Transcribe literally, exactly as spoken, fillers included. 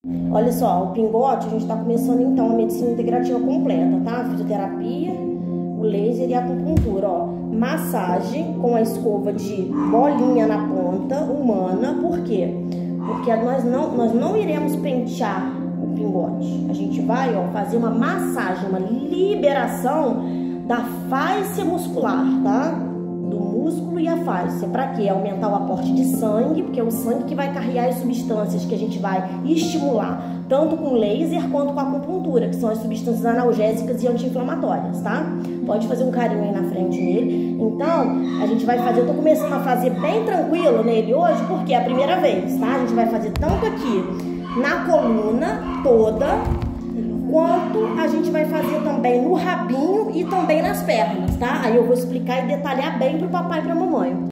Olha só, o pingote, a gente tá começando então a medicina integrativa completa, tá? A fisioterapia, o laser e a acupuntura, ó. Massagem com a escova de bolinha na ponta, humana, por quê? Porque nós não, nós não iremos pentear o pingote. A gente vai, ó, fazer uma massagem, uma liberação da fáscia muscular, tá? Do músculo e a fáscia. Para quê? Aumentar o aporte de sangue, porque é o sangue que vai carregar as substâncias que a gente vai estimular, tanto com laser quanto com a acupuntura, que são as substâncias analgésicas e anti-inflamatórias, tá? Pode fazer um carinho aí na frente nele. Então, a gente vai fazer, eu tô começando a fazer bem tranquilo nele hoje, porque é a primeira vez, tá? A gente vai fazer tanto aqui na coluna toda, quanto a gente vai fazer também no rabinho e também nas pernas, tá? Aí eu vou explicar e detalhar bem pro papai e pra mamãe.